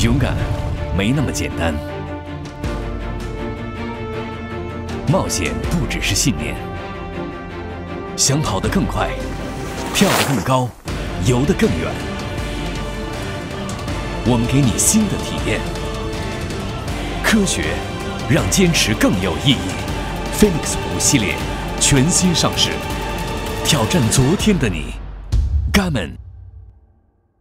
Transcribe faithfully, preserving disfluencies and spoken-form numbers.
勇敢没那么简单，冒险不只是信念。想跑得更快，跳得更高，游得更远。我们给你新的体验。科学让坚持更有意义。Phoenix 五系列全新上市，挑战昨天的你。Garmin。